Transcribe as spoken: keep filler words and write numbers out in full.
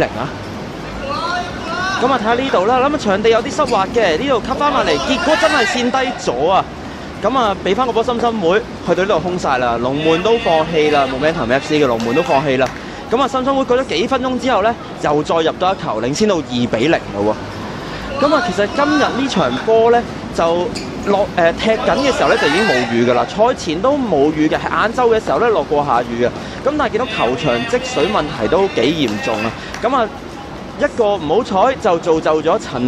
零啊！咁啊睇下呢度啦，咁啊場地有啲濕滑嘅，呢度吸翻埋嚟，結果真係跣低咗啊！咁啊俾翻個波深深會，去到呢度空晒啦，龍門都放棄啦 ，Momentum F C 嘅龍門都放棄啦。咁啊深深會過咗幾分鐘之後咧，又再入多一球，領先到二比零咯喎。咁啊其實今日呢場波咧就落誒、呃、踢緊嘅時候咧就已經冇雨㗎啦，賽前都冇雨嘅，係晏晝嘅時候咧落過下雨嘅。咁但係見到球場積水問題都幾嚴重啊！咁啊一個唔好彩就造就咗陳